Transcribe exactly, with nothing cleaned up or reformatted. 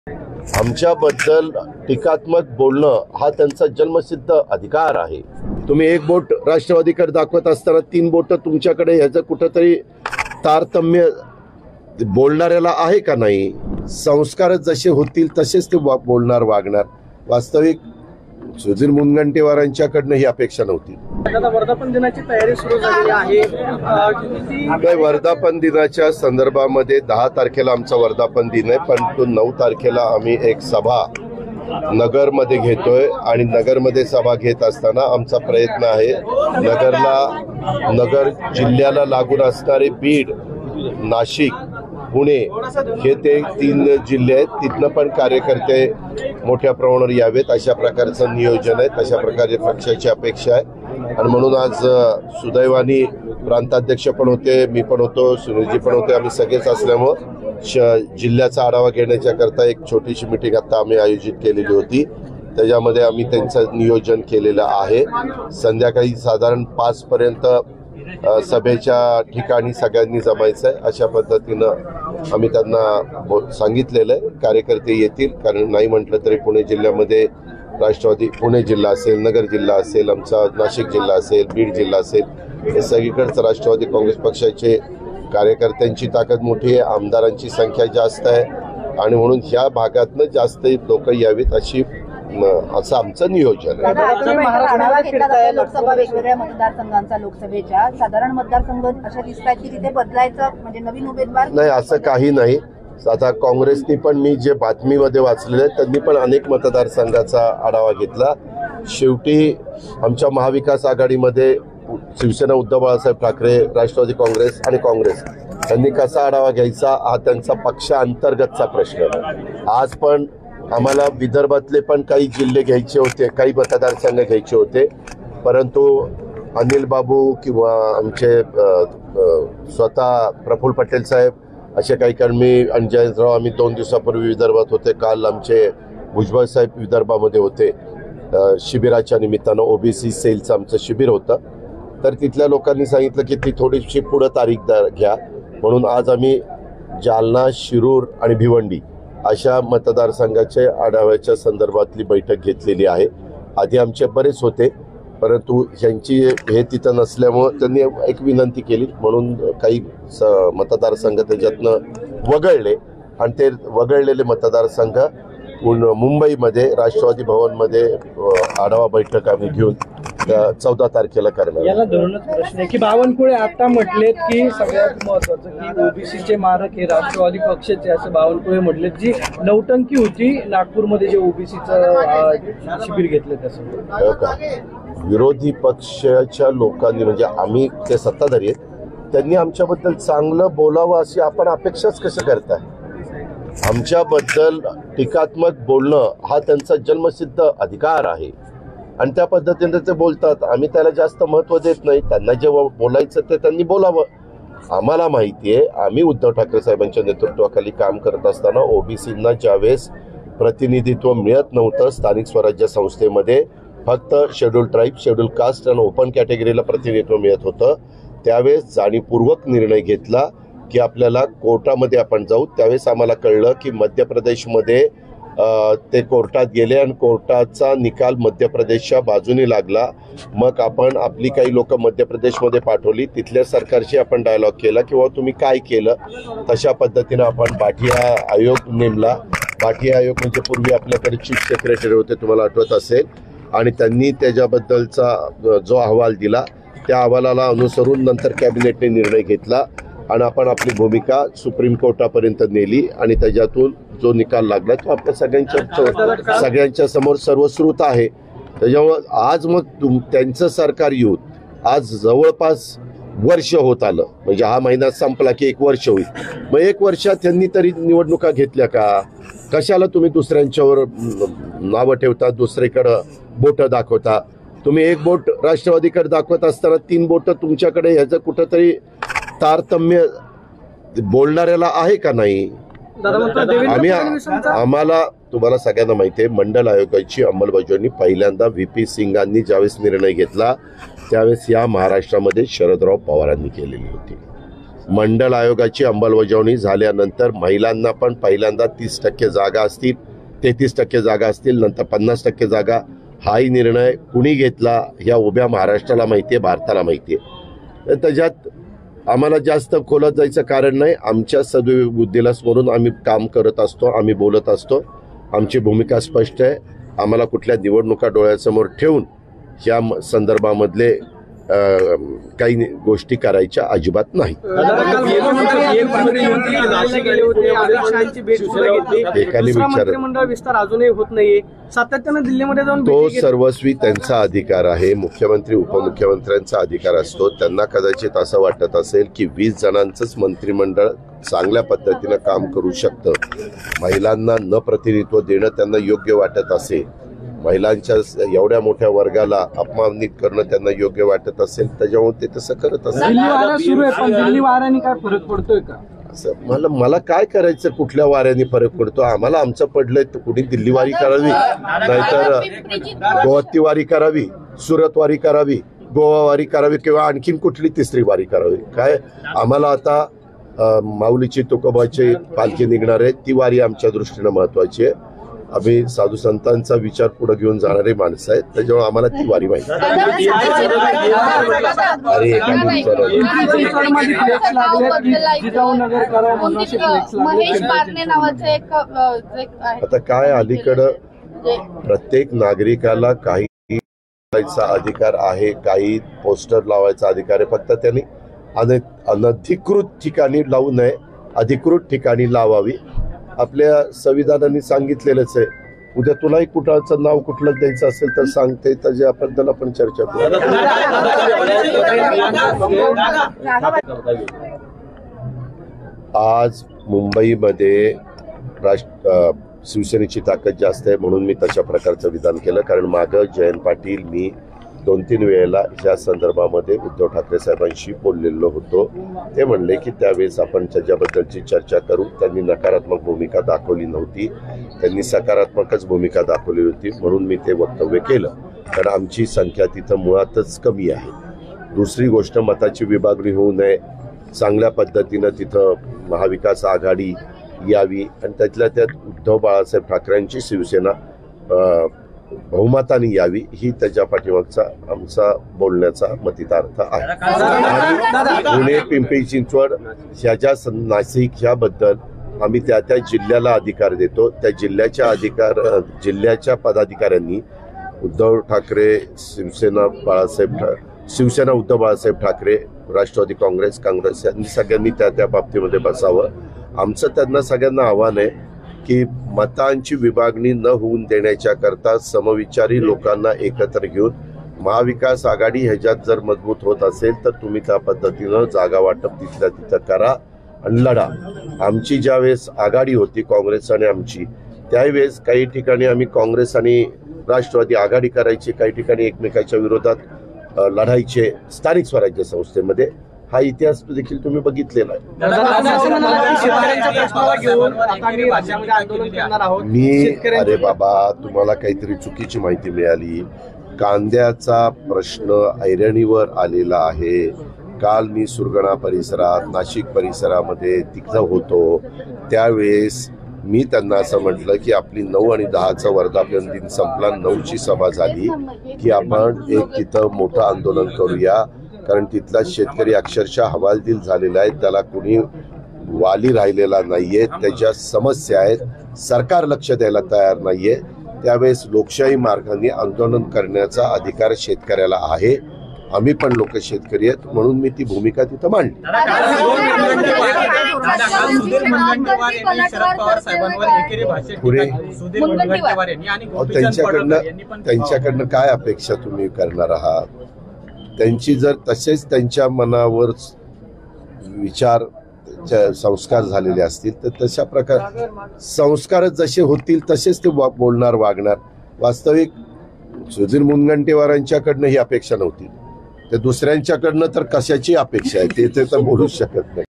आमच्याबद्दल टीकात्मक बोलणं हा त्यांचा जन्मसिद्ध अधिकार आहे। तुम्ही एक बोट राष्ट्रवादीकडे दाखवत असताना तीन बोट तुमच्याकडे ह्याचं कुठंतरी तारतम्य बोलणाऱ्याला आहे का नाही? संस्कार जसे होतील तसेच ते बोलणार वागणार। वास्तविक सुधीर मुनगंटीवारांच्याकडनं ही अपेक्षा नव्हती। वर्धापन दिनाची तयारी सुरू झालेली आहे। वर्धापन दिनाच्या संदर्भामध्ये दहा तारखेला आमचा वर्धापन दिन आहे, परंतु नऊ तारखेला आम्ही एक सभा नगरमध्ये घेतोय आणि नगरमध्ये सभा घेत असताना आमचा प्रयत्न आहे नगरला नगर जिल्ह्याला लागून असणारे बीड, नाशिक, पुणे हे ते तीन जिल्हे आहेत, तिथनं पण कार्यकर्ते मोठ्या प्रमाणावर यावेत अशा प्रकारचं नियोजन आहे। तशा प्रकारे पक्षाची अपेक्षा आहे आणि म्हणून आज सुदैवानी प्रांताध्यक्ष पण होते, मी पण होतो, सुनीलजी पण होते, आम्ही सगळेच असल्यामुळं जिल्ह्याचा आढावा घेण्याच्या करता एक छोटीशी मीटिंग आता आम्ही आयोजित केलेली होती। त्याच्यामध्ये आम्ही त्यांचं नियोजन केलेलं आहे। संध्याकाळी साधारण पाच पर्यंत सभेच्या ठिकाणी सगळ्यांनी जमायचं आहे अशा पद्धतीनं आम्ही त्यांना सांगितलेलं आहे। कार्यकर्ते येतील, कारण नाही म्हटलं तरी पुणे जिल्ह्यामध्ये राष्ट्रवादी पुणे जिल्हा असेल, नगर जिल्हा असेल, आमचा नाशिक जिल्हा असेल, बीड जिल्हा असेल, हे सगळीकडचं राष्ट्रवादी काँग्रेस पक्षाचे कार्यकर्त्यांची ताकद मोठी आहे, आमदारांची संख्या जास्त आहे आणि म्हणून ह्या भागातनं जास्त लोक यावीत अशी असं आमचं नियोजन आहे। लोकसभा वेगवेगळ्या मतदारसंघांचा लोकसभेच्या साधारण मतदारसंघ अशा दिसतात की तिथे बदलायचं म्हणजे नवीन उमेदवार नाही, असं काही नाही। आता काँग्रेसनी पण मी जे बातमीमध्ये वाचलेले त्यांनी पण अनेक मतदारसंघाचा आढावा घेतला। शेवटी आमच्या महाविकास आघाडीमध्ये शिवसेना, उद्धव बाळासाहेब ठाकरे, राष्ट्रवादी काँग्रेस आणि काँग्रेस त्यांनी कसा आढावा घ्यायचा हा त्यांचा पक्षांतर्गतचा प्रश्न। आज पण आम्हाला विदर्भातले पण काही जिल्हे घ्यायचे होते, काही मतदारसंघ घ्यायचे होते, परंतु अनिल बाबू किंवा आमचे स्वतः प्रफुल्ल पटेल साहेब असे काही कर्मी आणि जयंतराव आम्ही दोन दिवसापूर्वी विदर्भात होते। काल आमचे भुजबळ साहेब विदर्भामध्ये होते शिबिराच्या निमित्तानं, ओबीसी सेलचं आमचं शिबिर होतं। तर तिथल्या लोकांनी सांगितलं की ती थोडीशी पुढं तारीख घ्या, म्हणून आज आम्ही जालना, शिरूर आणि भिवंडी अशा मतदारसंघाच्या आढाव्याच्या संदर्भातली बैठक घेतलेली आहे। आधी आमचे बरेच होते, परंतु ह्यांची हे तिथं नसल्यामुळं त्यांनी एक विनंती केली, म्हणून काही स मतदारसंघ त्याच्यातनं वगळले आणि ते वगळलेले मतदारसंघ मुंबईमध्ये राष्ट्रवादी भवनमध्ये आढावा बैठक आम्ही घेऊन चौदा तारखेला करणार। याला धरूनच प्रश्न आहे की बावनकुळे आता म्हटलेत की सगळ्यात महत्वाचं की ओबीसीचे मारक हे राष्ट्रवादी पक्षाचे, असं बावनकुळे म्हटलेत। जी नौटंकी होती नागपूरमध्ये जे ओबीसीचं शिबिर घेतलं त्याचं विरोधी पक्षाच्या लोकांनी म्हणजे आम्ही ते सत्ताधारी आहेत त्यांनी आमच्याबद्दल चांगलं बोलावं अशी आपण अपेक्षाच कसं करताय? आमच्याबद्दल टीकात्मक बोलणं हा त्यांचा जन्मसिद्ध अधिकार आहे आणि त्या पद्धतीने ते बोलतात। आम्ही त्याला जास्त महत्त्व देत नाही, त्यांना जे बोलायचं ते त्यांनी बोलावं। आम्हाला माहिती आहे, आम्ही उद्धव ठाकरे साहेबांच्या नेतृत्वाखाली काम करत असताना ओबीसींना ज्यावेळेस प्रतिनिधित्व मिळत नव्हतं स्थानिक स्वराज्य संस्थेमध्ये, फक्त शेड्यूल ट्राईब, शेड्यूल कास्ट आणि ओपन कॅटेगरीला प्रतिनिधित्व मिळत होतं, त्यावेळेस जाणीवपूर्वक निर्णय घेतला की आपल्याला कोर्टामध्ये आपण जाऊ। त्यावेळेस आम्हाला कळलं की मध्य प्रदेशमध्ये ते कोर्टात गेले आणि कोर्टाचा निकाल मध्य प्रदेशच्या बाजूने लागला। मग आपण आपली काही लोक मध्य प्रदेशमध्ये पाठवली, तिथल्या सरकारशी आपण डायलॉग केला किंवा तुम्ही काय केलं, तशा पद्धतीनं आपण बाठिया आयोग नेमला। बाठिया आयोग म्हणजे पूर्वी आपल्याकडे चीफ सेक्रेटरी होते, तुम्हाला आठवत असेल, आणि त्यांनी त्याच्याबद्दलचा जो अहवाल दिला त्या अहवालाला अनुसरून नंतर कॅबिनेटने निर्णय घेतला आणि आपण आपली भूमिका सुप्रीम कोर्टापर्यंत नेली आणि त्याच्यातून जो निकाल लागला तो आपल्या सगळ्यांच्या सगळ्यांच्या समोर सर्वश्रुत आहे। त्याच्यामुळं आज मग तुम त्यांचं सरकार येऊन आज जवळपास वर्ष होत आलं, म्हणजे हा महिना संपला की एक वर्ष होईल। मग एक वर्षात त्यांनी तरी निवडणुका घेतल्या का? कशाला तुम्ही दुसऱ्यांच्यावर नावं ठेवता, दुसरीकडं बोटं दाखवता? तुम्ही एक बोट राष्ट्रवादीकडे दाखवत असताना तीन बोटं तुमच्याकडे ह्याचं कुठंतरी तारतम्य बोलणाऱ्याला आहे का नाही? आम्ही आम्हाला तुम्हाला सगळ्यांना माहिती आहे, मंडल आयोगाची अंमलबजावणी पहिल्यांदा व्ही पी सिंगांनी ज्यावेळेस निर्णय घेतला त्यावेळेस या महाराष्ट्रामध्ये शरदराव पवारांनी केलेली होती। मंडल आयोगाची अंमलबजावणी झाल्यानंतर महिलांना पण पहिल्यांदा तीस टक्के जागा असतील, तेहतीस टक्के जागा असतील, नंतर पन्नास टक्के जागा. हाही निर्णय कुणी घेतला या उभ्या महाराष्ट्राला माहिती आहे, भारताला माहिती आहे. त्याच्यात आम्हाला जास्त खोलात जायचं कारण नाही. आमच्या सद्बुद्धीला स्मरून आम्ही काम करत असतो, आम्ही बोलत असतो. आमची भूमिका स्पष्ट आहे. आम्हाला कुठल्या निवडणुका डोळ्यासमोर ठेवून या संदर्भामधले काही गोष्टी करायच्या अजिबात नाही. एकाने विचार विस्तार अजूनही होत नाहीये, सातत्यानं दिल्लीमध्ये जाऊन तो सर्वस्वी त्यांचा अधिकार आहे. मुख्यमंत्री उपमुख्यमंत्र्यांचा अधिकार असतो. त्यांना कदाचित असं वाटत असेल की वीस जणांचंच मंत्रिमंडळ चांगल्या पद्धतीनं काम करू शकतं, महिलांना न प्रतिनिधित्व देणं त्यांना योग्य वाटत असेल, महिलांच्या एवढ्या मोठ्या वर्गाला अपमानित करणं त्यांना योग्य वाटत असेल, त्याच्यामुळे ते तसं करत असेल. सुरू आहे, पण दिल्ली वाऱ्याने काय फरक पडतोय का असं मला मला काय करायचं, कुठल्या वाऱ्याने फरक पडतो. आम्हाला आमचं पडलंय तर कुणी दिल्ली वारी करावी, नाहीतर गोवत्ती वारी करावी, सुरत वारी करावी, गोवा वारी करावी, किंवा आणखीन कुठली तिसरी वारी करावी. काय आम्हाला आता माऊलीची तुकोबाची पालखी निघणार आहे, ती वारी आमच्या दृष्टीनं महत्वाची आहे. आम्ही साधू संतांचा विचार पुढे घेऊन जाणारे माणसं आहेत, त्याच्यामुळे आम्हाला ती वारी माहिती. अरे आता काय, अलीकडं प्रत्येक नागरिकाला काही लावायचा अधिकार आहे, काही पोस्टर लावायचा अधिकार आहे. फक्त त्यांनी अनधिकृत ठिकाणी लावू नये, अधिकृत ठिकाणी लावावी. आपल्या संविधानाने सांगितलेलंच आहे. उद्या तुलाही कुठचं नाव कुठलं द्यायचं असेल तर सांगते, त्याच्याबद्दल आपण चर्चा करू. आज मुंबईमध्ये राष्ट्र शिवसेनेची ताकद जास्त आहे म्हणून मी तशा प्रकारचं विधान केलं. कारण मागं जयंत पाटील, मी दोन तीन वेळेला या संदर्भामध्ये उद्धव ठाकरे साहेबांशी बोललेलो होतो. ते म्हणले की त्यावेळेस आपण त्याच्याबद्दलची चर्चा करू. त्यांनी नकारात्मक भूमिका दाखवली नव्हती, त्यांनी सकारात्मकच भूमिका दाखवली होती, म्हणून मी ते वक्तव्य केलं. कारण आमची संख्या तिथं मुळातच कमी आहे. दुसरी गोष्ट, मताची विभागणी होऊ नये, चांगल्या पद्धतीनं तिथं महाविकास आघाडी यावी आणि त्यातल्या त्यात उद्धव बाळासाहेब ठाकरेंची शिवसेना बहुमताने यावी, ही त्याच्या पाठीमागचा आमचा बोलण्याचा मतितार्थ आहे. आणि पुणे, पिंपरी चिंचवड, ह्याच्या नाशिक ह्याबद्दल आम्ही त्या त्या जिल्ह्याला अधिकार देतो. त्या जिल्ह्याच्या अधिकार जिल्ह्याच्या पदाधिकाऱ्यांनी उद्धव ठाकरे, शिवसेना बाळासाहेब शिवसेना उद्धव बाळासाहेब ठाकरे, राष्ट्रवादी काँग्रेस, काँग्रेस यांनी सगळ्यांनी त्या त्या बाबतीमध्ये बसावं. आमचं त्यांना सगळ्यांना आव्हान आहे की मतांची विभागणी न होऊन देण्याच्या करता समविचारी लोकांना एकत्र घेऊन महाविकास आघाडी ह्याच्यात जर मजबूत होत असेल तर तुम्ही त्या पद्धतीनं जागा वाटप तिथल्या तिथं करा आणि लढा. आमची ज्यावेळेस आघाडी होती काँग्रेस आणि आमची, त्यावेळेस काही ठिकाणी आम्ही काँग्रेस आणि राष्ट्रवादी आघाडी करायची, काही ठिकाणी एकमेकाच्या विरोधात लढायचे स्थानिक स्वराज्य संस्थेमध्ये. हा इतिहास देखील तुम्ही बघितलेला आहे. मी अरे बाबा, तुम्हाला काहीतरी चुकीची माहिती मिळाली. कांद्याचा प्रश्न ऐरणीवर आलेला आहे. काल मी सुरगणा परिसरात, नाशिक परिसरामध्ये तिथं होतो. त्यावेळेस मी त्यांना असं म्हटलं की आपली नऊ आणि दहाचा वर्धापन दिन संपला, नऊची सभा झाली की आपण एक तिथं मोठं आंदोलन करूया. कारण तिथला शेतकरी अक्षरशः हवालदिल झालेला आहे, त्याला कुणी वाली राहिलेला नाहीये, त्याच्या समस्या आहेत, सरकार लक्ष द्यायला तयार नाहीये. त्यावेळेस लोकशाही मार्गाने आंदोलन करण्याचा अधिकार शेतकऱ्याला आहे. आम्ही पण लोक शेतकरी आहेत म्हणून मी ती भूमिका तिथं मांडली. त्यांच्याकडनं त्यांच्याकडनं काय अपेक्षा तुम्ही करणार आहात? त्यांची जर तसेच त्यांच्या मनावर विचार संस्कार झालेले असतील तर तशा प्रकार संस्कारच जसे होतील तसेच ते बोलणार, वागणार. वास्तविक सुधीर मुनगंटीवारांच्याकडनं ही अपेक्षा नव्हती, ते दुसऱ्यांच्याकडनं तर कशाची अपेक्षा आहे ते तर बोलूच शकत नाही.